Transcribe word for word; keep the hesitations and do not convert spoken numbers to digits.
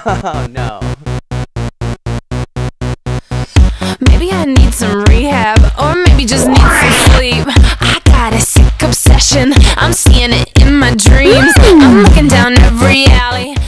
Oh no. Maybe I need some rehab, or maybe just need some sleep. I got a sick obsession, I'm seeing it in my dreams. I'm looking down every alley.